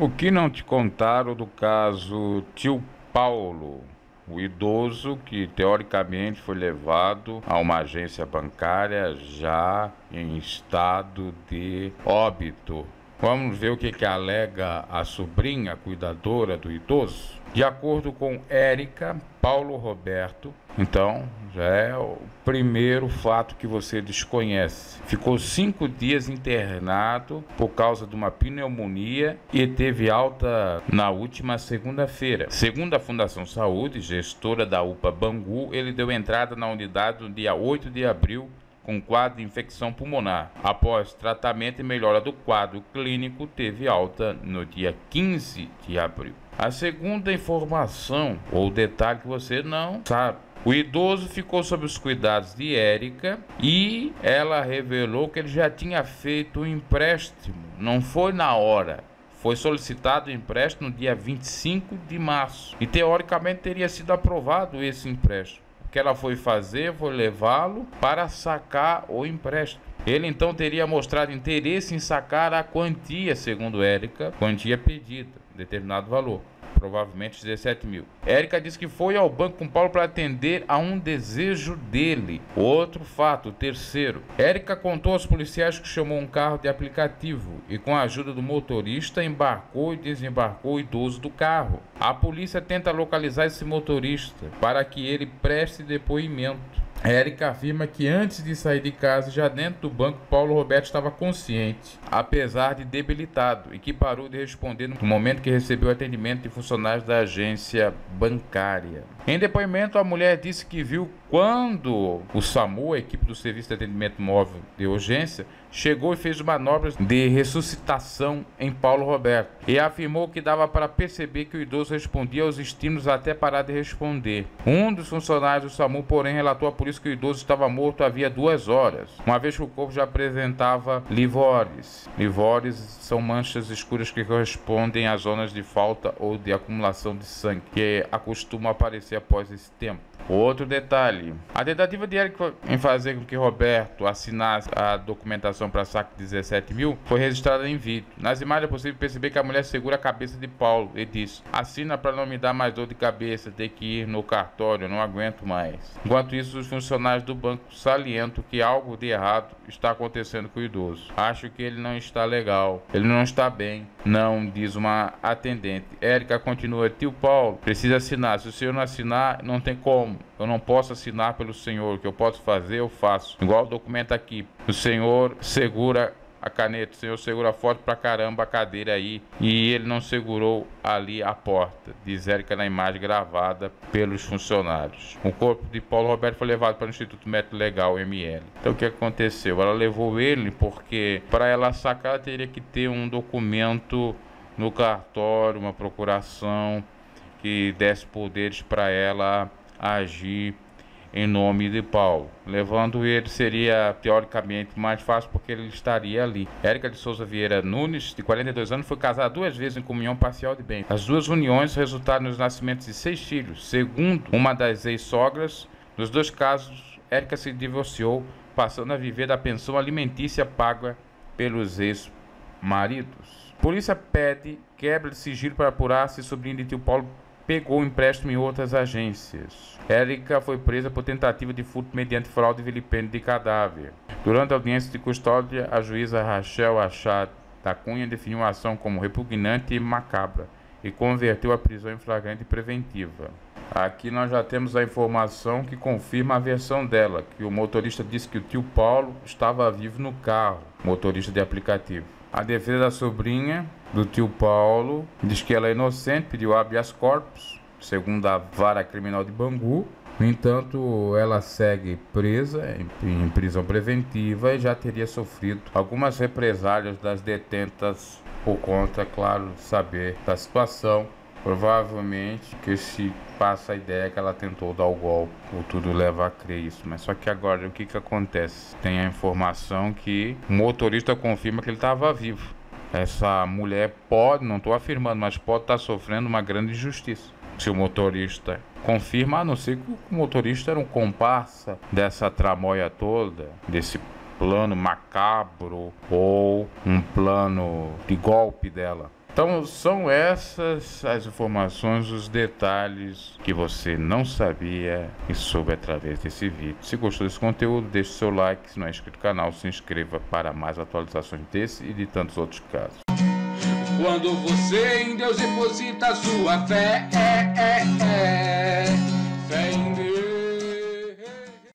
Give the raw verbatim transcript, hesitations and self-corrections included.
O que não te contaram do caso Tio Paulo, o idoso que teoricamente foi levado a uma agência bancária já em estado de óbito? Vamos ver o que, que alega a sobrinha cuidadora do idoso. De acordo com Érica, Paulo Roberto, então já é o primeiro fato que você desconhece. Ficou cinco dias internado por causa de uma pneumonia e teve alta na última segunda-feira. Segundo a Fundação Saúde, gestora da U P A Bangu, ele deu entrada na unidade no dia oito de abril com quadro de infecção pulmonar. Após tratamento e melhora do quadro clínico, teve alta no dia quinze de abril. A segunda informação, ou detalhe que você não sabe: o idoso ficou sob os cuidados de Érica e ela revelou que ele já tinha feito um empréstimo. Não foi na hora. Foi solicitado o empréstimo no dia vinte e cinco de março e teoricamente teria sido aprovado esse empréstimo. O que ela foi fazer foi levá-lo para sacar o empréstimo. Ele então teria mostrado interesse em sacar a quantia, segundo Érica, quantia pedida, determinado valor, provavelmente dezessete mil. Érica disse que foi ao banco com Paulo para atender a um desejo dele. Outro fato, o terceiro. Érica contou aos policiais que chamou um carro de aplicativo e, com a ajuda do motorista, embarcou e desembarcou o idoso do carro. A polícia tenta localizar esse motorista para que ele preste depoimento. Érica afirma que antes de sair de casa, já dentro do banco, Paulo Roberto estava consciente, apesar de debilitado, e que parou de responder no momento que recebeu atendimento de funcionários da agência bancária. Em depoimento, a mulher disse que viu quando o SAMU, a equipe do Serviço de Atendimento Móvel de Urgência, chegou e fez manobras de ressuscitação em Paulo Roberto, e afirmou que dava para perceber que o idoso respondia aos estímulos até parar de responder. Um dos funcionários do SAMU, porém, relatou à polícia que o idoso estava morto havia duas horas, uma vez que o corpo já apresentava livores. Livores são manchas escuras que correspondem a zonas de falta ou de acumulação de sangue, que acostumam aparecer após esse tempo. Outro detalhe: a tentativa de Érica em fazer com que Roberto assinasse a documentação para saque de dezessete mil foi registrada em vídeo. Nas imagens é possível perceber que a mulher segura a cabeça de Paulo e diz: assina para não me dar mais dor de cabeça, ter que ir no cartório, não aguento mais. Enquanto isso, os funcionários do banco salientam que algo de errado está acontecendo com o idoso. Acho que ele não está legal, ele não está bem, não, diz uma atendente. Érica continua: tio Paulo precisa assinar, se o senhor não assinar, não tem como. Eu não posso assinar pelo senhor. O que eu posso fazer, eu faço. Igual o documento aqui. O senhor segura a caneta, o senhor segura forte pra caramba a cadeira aí, e ele não segurou ali a porta, diz Érica na imagem gravada pelos funcionários. O corpo de Paulo Roberto foi levado para o Instituto Médico Legal, M L. Então o que aconteceu? Ela levou ele porque para ela sacar ela teria que ter um documento no cartório, uma procuração que desse poderes para ela agir em nome de Paulo. Levando ele seria teoricamente mais fácil porque ele estaria ali. Érica de Souza Vieira Nunes, de quarenta e dois anos, foi casada duas vezes em comunhão parcial de bens. As duas uniões resultaram nos nascimentos de seis filhos. Segundo uma das ex-sogras, nos dois casos, Érica se divorciou, passando a viver da pensão alimentícia paga pelos ex-maridos. Polícia pede quebra de sigilo para apurar se sobrinho de tio Paulo pegou empréstimo em outras agências. Érica foi presa por tentativa de furto mediante fraude e vilipêndio de cadáver. Durante a audiência de custódia, a juíza Rachel Achad da Cunha definiu a ação como repugnante e macabra e converteu a prisão em flagrante preventiva. Aqui nós já temos a informação que confirma a versão dela, que o motorista disse que o tio Paulo estava vivo no carro, motorista de aplicativo. A defesa da sobrinha do tio Paulo diz que ela é inocente, pediu habeas corpus, segundo a vara criminal de Bangu. No entanto, ela segue presa em, em prisão preventiva e já teria sofrido algumas represálias das detentas por conta, claro, de saber da situação. Provavelmente que se passa a ideia que ela tentou dar o golpe, ou tudo leva a crer isso. Mas só que agora o que que acontece? Tem a informação que o motorista confirma que ele estava vivo. Essa mulher pode, não estou afirmando, mas pode estar sofrendo uma grande injustiça. Se o motorista confirma, a não ser que o motorista era um comparsa dessa tramóia toda, desse plano macabro ou um plano de golpe dela. Então são essas as informações, os detalhes que você não sabia e soube através desse vídeo. Se gostou desse conteúdo, deixe seu like, se não é inscrito no canal, se inscreva para mais atualizações desse e de tantos outros casos. Quando você em Deus deposita sua fé, é, é, é, fé em Deus.